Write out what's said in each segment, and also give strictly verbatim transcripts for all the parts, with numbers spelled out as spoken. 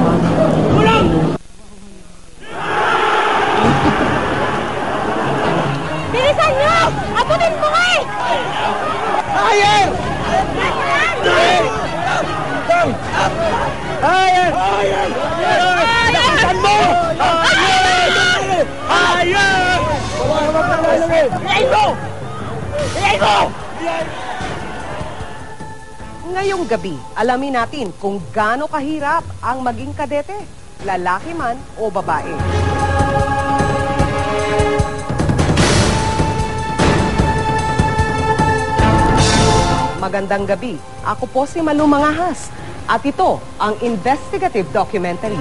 Tulong! Bilisan nyo! Abutin mo ka eh! Higher! Higher! Higher! Higher! Bilisan mo! Higher! Higher! Ilayin mo! Ilayin mo! Ngayong gabi, alamin natin kung gaano kahirap ang maging kadete, lalaki man o babae. Magandang gabi, ako po si Malu Mangahas at ito ang investigative documentary.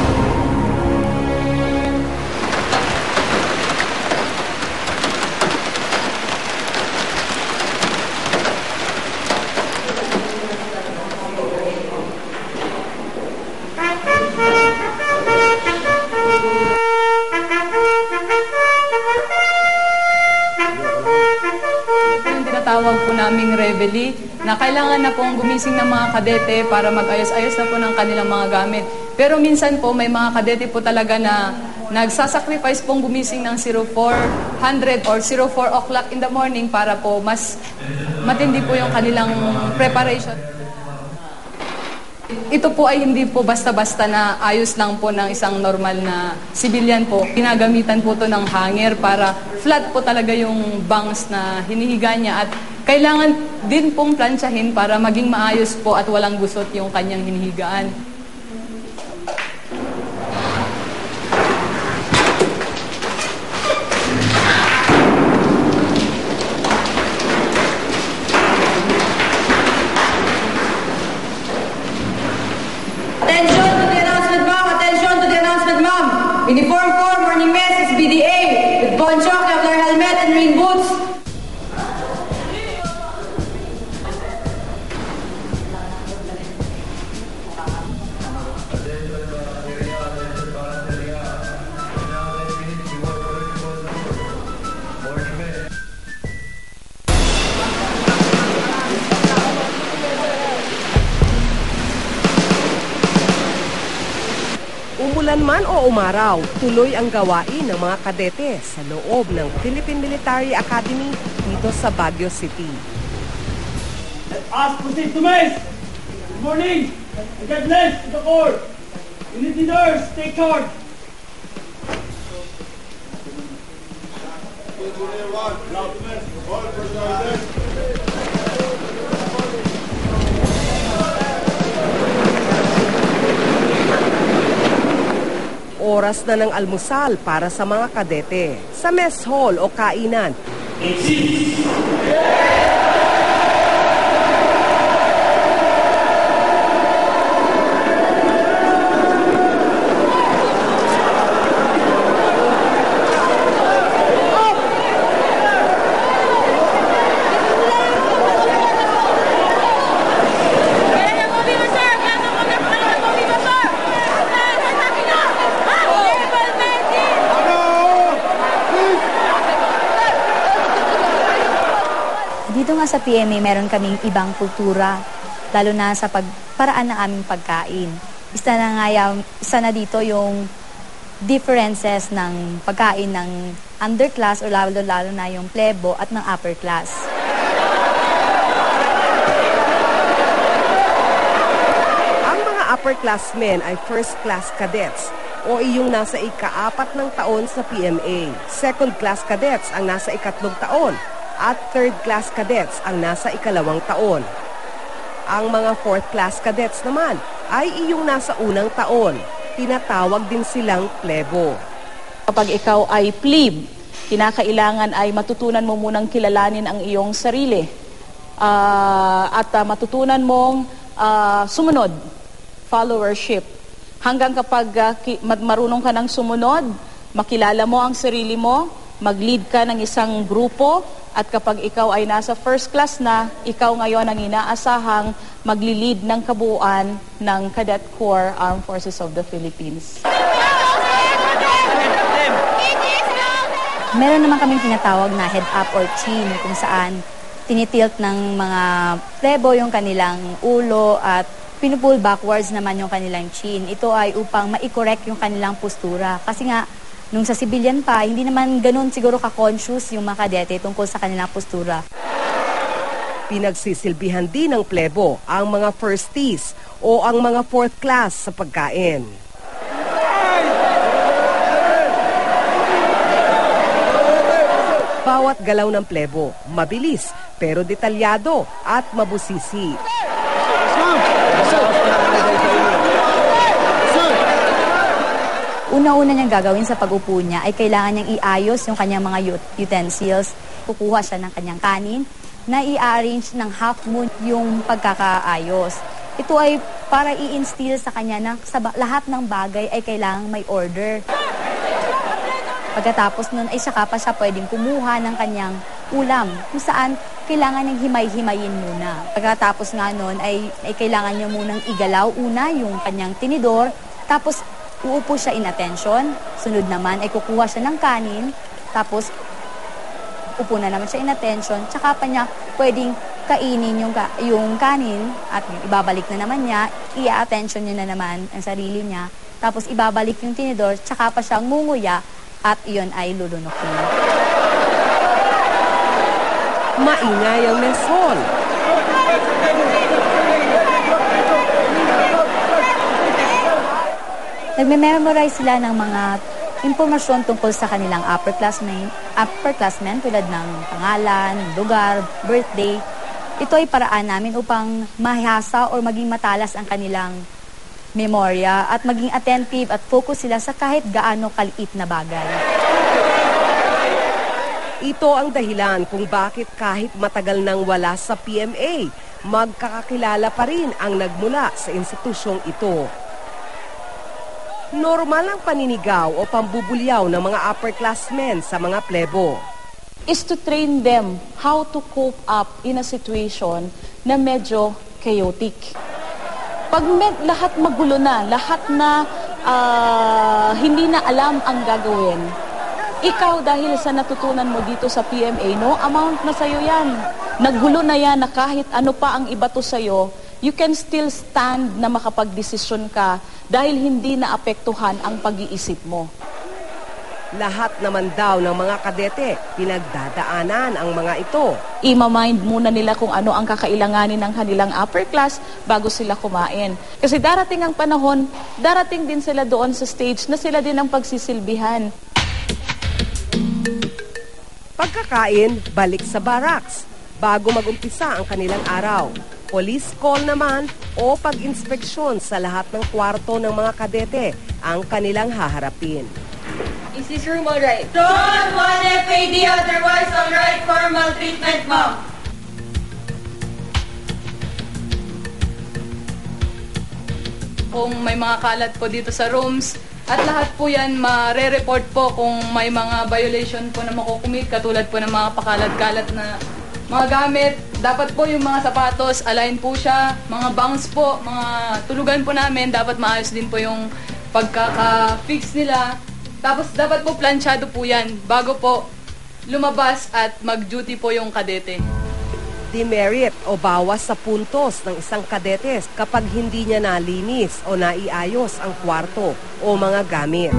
Tawag po naming reveille na kailangan na pong gumising ng mga kadete para mag-ayos-ayos na po ng kanilang mga gamit. Pero minsan po may mga kadete po talaga na nagsasacrifice pong gumising ng zero four hundred or zero four o'clock in the morning para po mas matindi po yung kanilang preparation. Ito po ay hindi po basta-basta na ayos lang po ng isang normal na civilian po. Pinagamitan po ito ng hanger para flat po talaga yung bangs na hinihiga niya at kailangan din pong plansyahin para maging maayos po at walang gusot yung kanyang hinihigaan. Attention to the announcement, ma'am! Attention to the announcement, ma'am! Uniform four, morning mess is B D A with poncho, Kevlar helmet, and rain boots. Umulan man o umaraw, tuloy ang gawain ng mga kadete sa loob ng Philippine Military Academy dito sa Baguio City. Let us proceed to mess! Good morning! And God bless the Corps! Unity nurse, take charge! Oras na ng almusal para sa mga kadete sa mess hall o kainan. Dito nga sa P M A, meron kaming ibang kultura, lalo na sa pagparaan ng aming pagkain. Isa na nga yan, isa na dito yung differences ng pagkain ng underclass o lalo-lalo na yung plebo at ng upper class. Ang mga upperclassmen ay first-class cadets o iyong nasa ika-apat ng taon sa P M A. Second-class cadets ang nasa ikatlong taon at third-class cadets ang nasa ikalawang taon. Ang mga fourth-class cadets naman ay iyong nasa unang taon. Tinatawag din silang plebo. Kapag ikaw ay plebe, kinakailangan ay matutunan mo munang kilalanin ang iyong sarili. Uh, at uh, matutunan mong uh, sumunod, followership. Hanggang kapag uh, marunong ka ng sumunod, makilala mo ang sarili mo, mag-lead ka ng isang grupo, at kapag ikaw ay nasa first class na, ikaw ngayon ang inaasahang magli-lead ng kabuuan ng Cadet Corps Armed Forces of the Philippines. Meron naman kaming tinatawag na head up or chin, kung saan tinitilt ng mga plebo yung kanilang ulo at pinupull backwards naman yung kanilang chin. Ito ay upang ma-correct yung kanilang postura. Kasi nga, nung sa civilian pa, hindi naman ganun siguro ka-conscious yung mga kadete tungkol sa kanilang postura. Pinagsisilbihan din ng plebo ang mga firsties o ang mga fourth class sa pagkain. Bawat galaw ng plebo, mabilis pero detalyado at mabusisi. Una-una niyang gagawin sa pag-upo niya ay kailangan niyang iayos yung kanyang mga utensils. Kukuha siya ng kanyang kanin na i-arrange ng half moon yung pagkakaayos. Ito ay para i-instill sa kanya na sa lahat ng bagay ay kailangang may order. Pagkatapos nun ay saka pa siya pwedeng kumuha ng kanyang ulam kung saan kailangan niyang himay-himayin muna. Pagkatapos nga nun ay, ay kailangan niya munang igalaw una yung kanyang tinidor, tapos uupo siya in attention. Sunod naman ay kukuha siya ng kanin, tapos upo na naman siya in attention, tsaka pa niya pwedeng kainin yung, ka yung kanin at ibabalik na naman niya, i-attention niya na naman ang sarili niya, tapos ibabalik yung tinidor, tsaka pa siyang ngunguya at iyon ay lulunok niya. Maingay ang mesol. Nagme-memorize sila ng mga impormasyon tungkol sa kanilang upperclassmen, upperclassmen tulad ng pangalan, lugar, birthday. Ito ay paraan namin upang mahasa o maging matalas ang kanilang memorya at maging attentive at focus sila sa kahit gaano kaliit na bagay. Ito ang dahilan kung bakit kahit matagal nang wala sa P M A, magkakakilala pa rin ang nagmula sa institusyong ito. Normal ang paninigaw o pambubulyaw ng mga upperclassmen sa mga plebo. Is to train them how to cope up in a situation na medyo chaotic. Pag med, lahat magulo na, lahat na uh, hindi na alam ang gagawin, ikaw dahil sa natutunan mo dito sa P M A, no amount na sa'yo yan. Naggulo na yan na kahit ano pa ang ibato sa'yo, you can still stand na makapagdesisyon ka dahil hindi naapektuhan ang pag-iisip mo. Lahat naman daw ng mga kadete, pinagdadaanan ang mga ito. I-mind muna nila kung ano ang kakailanganin ng kanilang upper class bago sila kumain. Kasi darating ang panahon, darating din sila doon sa stage na sila din ang pagsisilbihan. Pagkakain, balik sa barracks bago mag-umpisa ang kanilang araw. Police call naman o pag-inspeksyon sa lahat ng kwarto ng mga kadete ang kanilang haharapin. Is this room alright? Don't want F A D, otherwise alright for maltreatment, ma'am. Kung may mga kalat po dito sa rooms, at lahat po yan mare-report po kung may mga violation po na makukumit, katulad po ng mga pakalat-kalat na mga gamit. Dapat po yung mga sapatos, align po siya, mga bangs po, mga tulugan po namin, dapat maayos din po yung pagkaka-fix nila. Tapos dapat po planchado po yan bago po lumabas at mag-duty po yung kadete. Demerit o bawas sa puntos ng isang kadete kapag hindi niya nalinis o naiayos ang kwarto o mga gamit.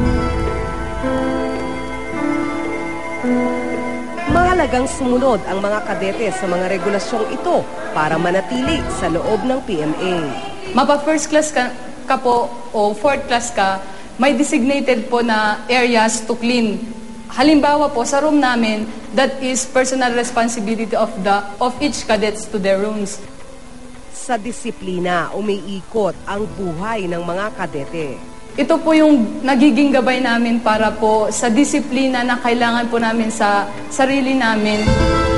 Mahalagang sumunod ang mga kadete sa mga regulasyong ito para manatili sa loob ng P M A. Mapa first class ka, ka po o fourth class ka, may designated po na areas to clean. Halimbawa po sa room namin, that is personal responsibility of the of each cadets to their rooms. Sa disiplina, umiikot ang buhay ng mga kadete. Ito po yung nagiging gabay namin para po sa disiplina na kailangan po namin sa sarili namin.